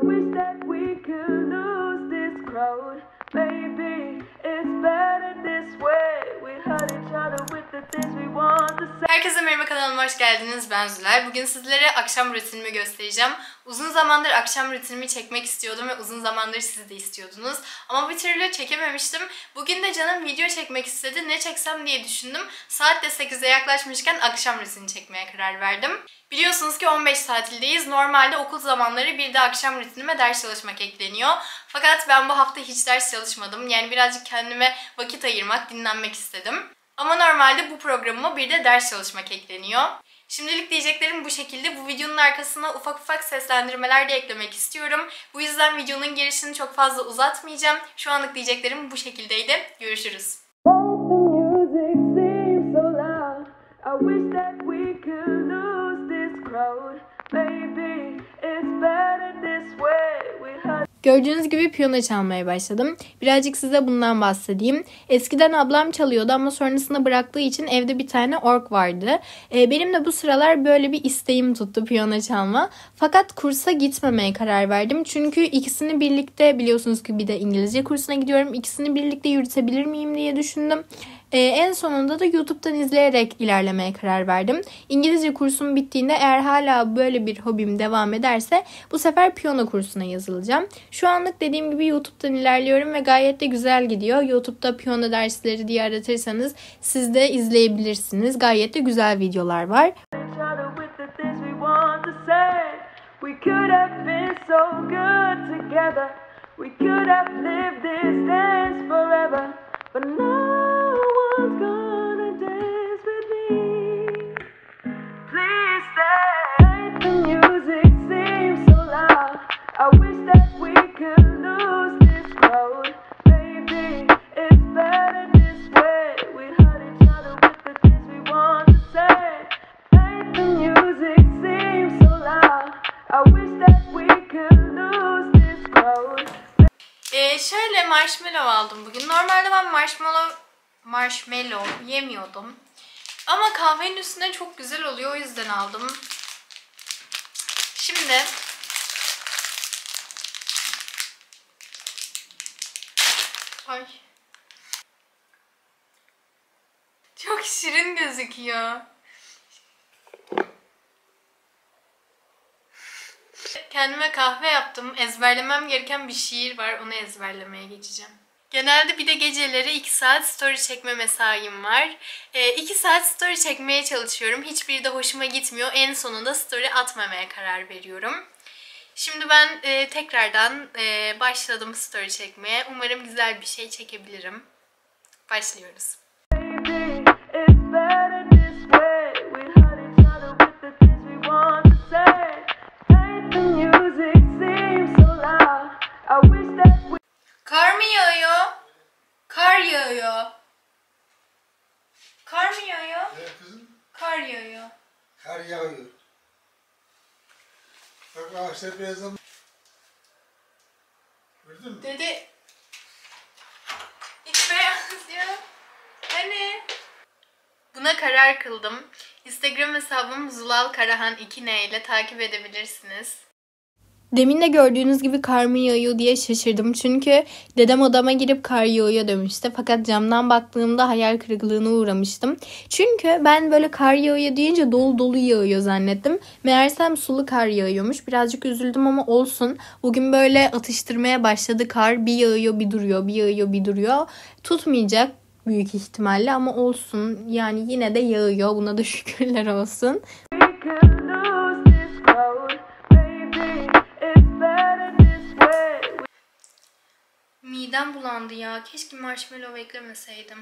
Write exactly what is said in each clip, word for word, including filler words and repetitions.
wish that we could lose this crowd. Maybe it's better this way. We hurt each other with the things we want to say. Herkese merhaba, kanalıma hoş geldiniz. Ben Zülal. Bugün sizlere akşam rutinimi göstereceğim. Uzun zamandır akşam rutinimi çekmek istiyordum ve uzun zamandır siz de istiyordunuz. Ama bir türlü çekememiştim. Bugün de canım video çekmek istedi. Ne çeksem diye düşündüm. Saat de sekize yaklaşmışken akşam rutini çekmeye karar verdim. Biliyorsunuz ki on beş tatildeyiz. Normalde okul zamanları bir de akşam rutinime ders çalışmak ekleniyor. Fakat ben bu hafta hiç ders çalışmadım. Yani birazcık kendime vakit ayırmak, dinlenmek istedim. Ama normalde bu programıma bir de ders çalışmak ekleniyor. Şimdilik diyeceklerim bu şekilde. Bu videonun arkasına ufak ufak seslendirmeler de eklemek istiyorum. Bu yüzden videonun girişini çok fazla uzatmayacağım. Şu anlık diyeceklerim bu şekildeydi. Görüşürüz. Gördüğünüz gibi piyano çalmaya başladım. Birazcık size bundan bahsedeyim. Eskiden ablam çalıyordu ama sonrasında bıraktığı için evde bir tane org vardı. Ee, benim de bu sıralar böyle bir isteğim tuttu piyano çalma. Fakat kursa gitmemeye karar verdim. Çünkü ikisini birlikte, biliyorsunuz ki bir de İngilizce kursuna gidiyorum. İkisini birlikte yürütebilir miyim diye düşündüm. Ee, en sonunda da YouTube'dan izleyerek ilerlemeye karar verdim. İngilizce kursum bittiğinde eğer hala böyle bir hobim devam ederse bu sefer piyano kursuna yazılacağım. Şu anlık dediğim gibi YouTube'dan ilerliyorum ve gayet de güzel gidiyor. YouTube'da piyano dersleri diye aratırsanız siz de izleyebilirsiniz. Gayet de güzel videolar var. One's gonna dance with me. Please stay. The music seems so loud. I wish that we could lose this crowd. Maybe it's better this way. We hurt each other with the things we want to say. The music seems so loud. I wish that we could lose this crowd. Ee, şöyle marshmallow aldım bugün. Normalde ben marshmallow marshmallow yemiyordum. Ama kahvenin üstüne çok güzel oluyor. O yüzden aldım. Şimdi ay çok şirin gözüküyor. Kendime kahve yaptım. Ezberlemem gereken bir şiir var. Onu ezberlemeye geçeceğim. Genelde bir de geceleri iki saat story çekme mesaim var. iki saat story çekmeye çalışıyorum. Hiçbiri de hoşuma gitmiyor. En sonunda story atmamaya karar veriyorum. Şimdi ben e, tekrardan e, başladım story çekmeye. Umarım güzel bir şey çekebilirim. Başlıyoruz. Kar mı yağıyor? Kar yağıyor. Kar mı yağıyor? Evet kızım. Kar yağıyor. Kar yağıyor. Bak ağaçlar beyazlamış. Gördün mü? Dede. Hiç beyaz ya. Hani? Buna karar kıldım. Instagram hesabım Zulal Karahan iki N ile takip edebilirsiniz. Demin de gördüğünüz gibi kar mı yağıyor diye şaşırdım. Çünkü dedem odama girip kar yağıyor demişti. Fakat camdan baktığımda hayal kırıklığına uğramıştım. Çünkü ben böyle kar yağıyor deyince dolu dolu yağıyor zannettim. Meğersem sulu kar yağıyormuş. Birazcık üzüldüm ama olsun. Bugün böyle atıştırmaya başladı kar. Bir yağıyor bir duruyor, bir yağıyor bir duruyor. Tutmayacak büyük ihtimalle ama olsun. Yani yine de yağıyor. Buna da şükürler olsun. Midem bulandı ya. Keşke marshmallow eklemeseydim.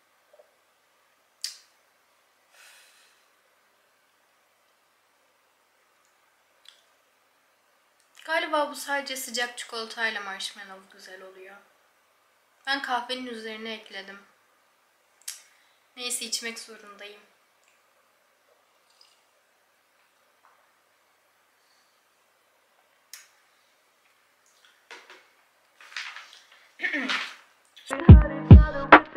Galiba bu sadece sıcak çikolatayla marshmallow güzel oluyor. Ben kahvenin üzerine ekledim. Neyse, içmek zorundayım.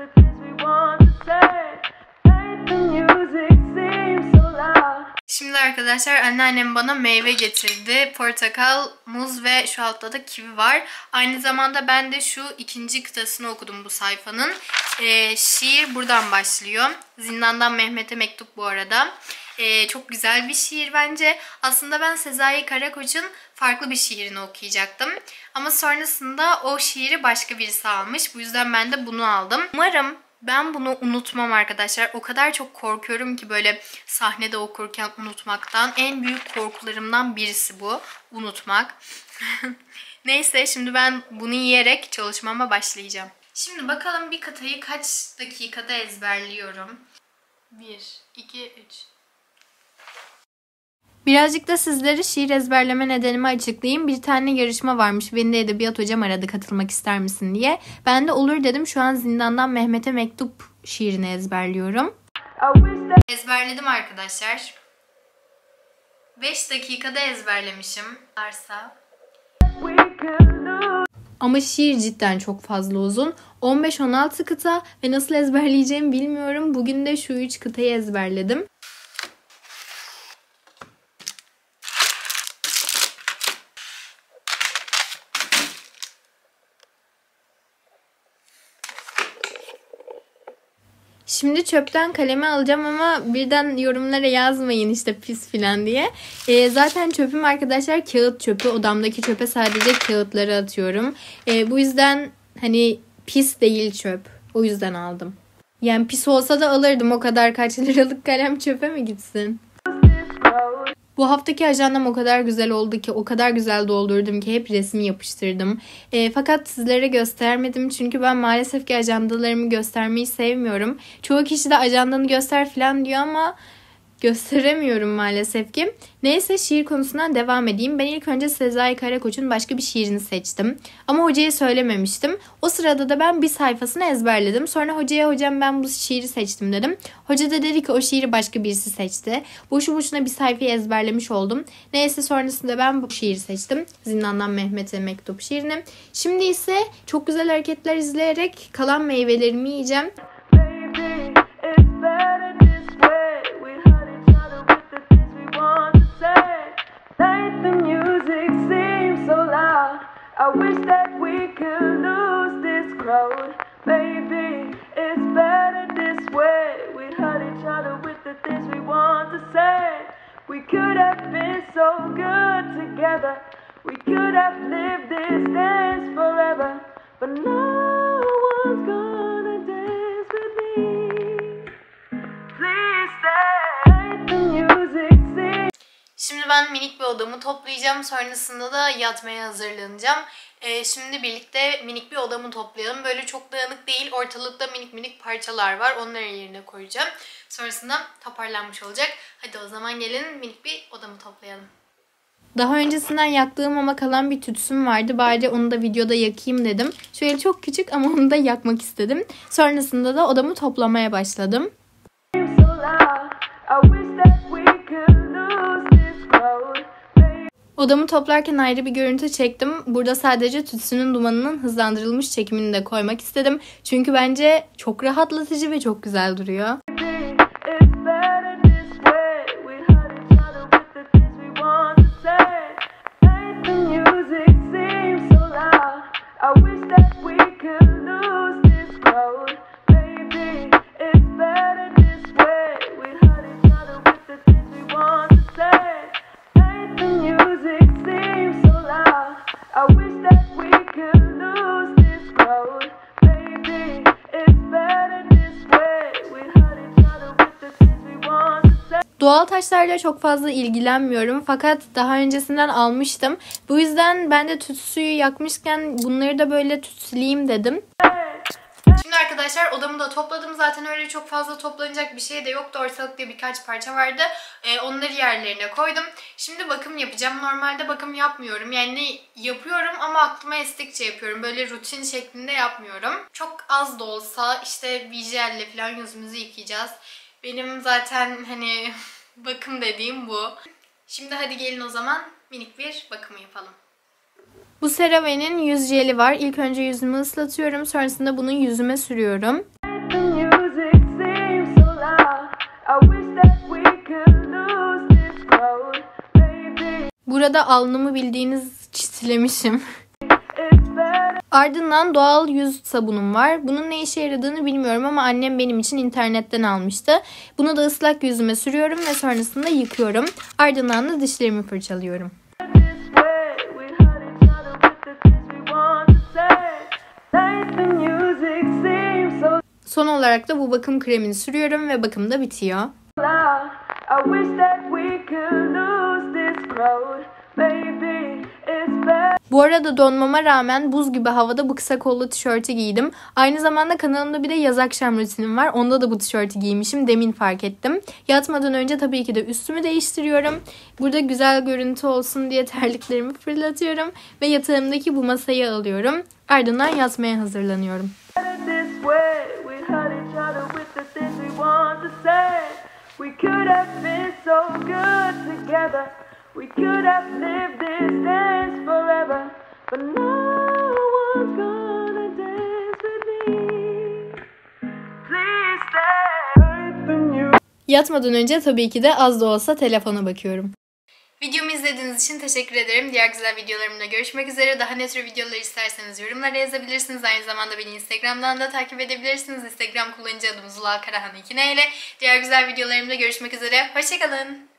Şimdi arkadaşlar anneannem bana meyve getirdi. Portakal, muz ve şu altta da kivi var. Aynı zamanda ben de şu ikinci kıtasını okudum bu sayfanın. Ee, şiir buradan başlıyor. Zindandan Mehmet'e mektup bu arada. Ee, çok güzel bir şiir bence. Aslında ben Sezai Karakoç'un farklı bir şiirini okuyacaktım. Ama sonrasında o şiiri başka birisi almış. Bu yüzden ben de bunu aldım. Umarım ben bunu unutmam arkadaşlar. O kadar çok korkuyorum ki böyle sahnede okurken unutmaktan. En büyük korkularımdan birisi bu. Unutmak. Neyse şimdi ben bunu yiyerek çalışmama başlayacağım. Şimdi bakalım bir kıtayı kaç dakikada ezberliyorum. bir, iki, üç. Birazcık da sizlere şiir ezberleme nedenimi açıklayayım. Bir tane yarışma varmış. Beni de edebiyat hocam aradı, katılmak ister misin diye. Ben de olur dedim. Şu an Zindandan Mehmet'e mektup şiirini ezberliyorum. Ezberledim arkadaşlar. beş dakikada ezberlemişim. Varsa. Ama şiir cidden çok fazla uzun. on beş on altı kıta ve nasıl ezberleyeceğimi bilmiyorum. Bugün de şu üç kıtayı ezberledim. Şimdi çöpten kalemi alacağım ama birden yorumlara yazmayın işte pis filan diye. Ee, zaten çöpüm arkadaşlar kağıt çöpü. Odamdaki çöpe sadece kağıtları atıyorum. Ee, bu yüzden hani pis değil çöp. O yüzden aldım. Yani pis olsa da alırdım. O kadar kaç liralık kalem çöpe mi gitsin? Bu haftaki ajandam o kadar güzel oldu ki, o kadar güzel doldurdum ki hep resim yapıştırdım. E, fakat sizlere göstermedim çünkü ben maalesef ki ajandalarımı göstermeyi sevmiyorum. Çoğu kişi de ajandanı göster falan diyor ama gösteremiyorum maalesef ki. Neyse şiir konusundan devam edeyim. Ben ilk önce Sezai Karakoç'un başka bir şiirini seçtim. Ama hocaya söylememiştim. O sırada da ben bir sayfasını ezberledim. Sonra hocaya hocam ben bu şiiri seçtim dedim. Hoca da dedi ki o şiiri başka birisi seçti. Boşu boşuna bir sayfayı ezberlemiş oldum. Neyse sonrasında ben bu şiiri seçtim. Zindandan Mehmet'e mektup şiirini. Şimdi ise çok güzel hareketler izleyerek kalan meyvelerimi yiyeceğim. I wish that we could lose this crowd. Baby, it's better this way. We hurt each other with the things we want to say. We could have been so good together. We could have lived this dance forever. But no one's gonna dance with me. Please stay. Let the music sing. Şimdi ben minik bir odamı toplayacağım. Sonrasında da yatmaya hazırlanacağım. Ee, şimdi birlikte minik bir odamı toplayalım. Böyle çok dağınık değil. Ortalıkta minik minik parçalar var. Onları yerine koyacağım. Sonrasında toparlanmış olacak. Hadi o zaman gelin minik bir odamı toplayalım. Daha öncesinden yaktığım ama kalan bir tütsüm vardı. Bari onu da videoda yakayım dedim. Şöyle çok küçük ama onu da yakmak istedim. Sonrasında da odamı toplamaya başladım. Odamı toplarken ayrı bir görüntü çektim. Burada sadece tütsünün dumanının hızlandırılmış çekimini de koymak istedim. Çünkü bence çok rahatlatıcı ve çok güzel duruyor. Doğal taşlarla çok fazla ilgilenmiyorum fakat daha öncesinden almıştım. Bu yüzden ben de tütsüyü yakmışken bunları da böyle tütsüleyeyim dedim. Şimdi arkadaşlar odamı da topladım. Zaten öyle çok fazla toplanacak bir şey de yoktu. Ortalıkta birkaç parça vardı. Ee, onları yerlerine koydum. Şimdi bakım yapacağım. Normalde bakım yapmıyorum. Yani yapıyorum ama aklıma estikçe yapıyorum. Böyle rutin şeklinde yapmıyorum. Çok az da olsa işte vijelle falan yüzümüzü yıkayacağız. Benim zaten hani bakım dediğim bu. Şimdi hadi gelin o zaman minik bir bakımı yapalım. Bu CeraVe'nin yüz jeli var. İlk önce yüzümü ıslatıyorum. Sonrasında bunu yüzüme sürüyorum. Burada alnımı bildiğiniz çitilemişim. It's better. Ardından doğal yüz sabunum var. Bunun ne işe yaradığını bilmiyorum ama annem benim için internetten almıştı. Bunu da ıslak yüzüme sürüyorum ve sonrasında yıkıyorum. Ardından da dişlerimi fırçalıyorum. This way, we hurt each other with the things we want to say. Nice the music seems so Son olarak da bu bakım kremini sürüyorum ve bakım da bitiyor. loud. I wish that we could lose this crowd. Baby, it's better. Bu arada donmama rağmen buz gibi havada bu kısa kollu tişörtü giydim. Aynı zamanda kanalımda bir de yaz akşam rutinim var. Onda da bu tişörtü giymişim. Demin fark ettim. Yatmadan önce tabii ki de üstümü değiştiriyorum. Burada güzel görüntü olsun diye terliklerimi fırlatıyorum. Ve yatağımdaki bu masayı alıyorum. Ardından yatmaya hazırlanıyorum. This way, we hurt each other with the things we want to say. We could have been so good together. We could have lived this dance forever. But no one's gonna dance with me. Please stay. Yatmadan önce tabii ki de az da olsa telefona bakıyorum. Videomu izlediğiniz için teşekkür ederim. Diğer güzel videolarımda görüşmek üzere. Daha ne tür videolar isterseniz yorumlara yazabilirsiniz. Aynı zamanda beni Instagram'dan da takip edebilirsiniz. Instagram kullanıcı adım Zula Karahan iki N ile. Diğer güzel videolarımda görüşmek üzere. Hoşçakalın.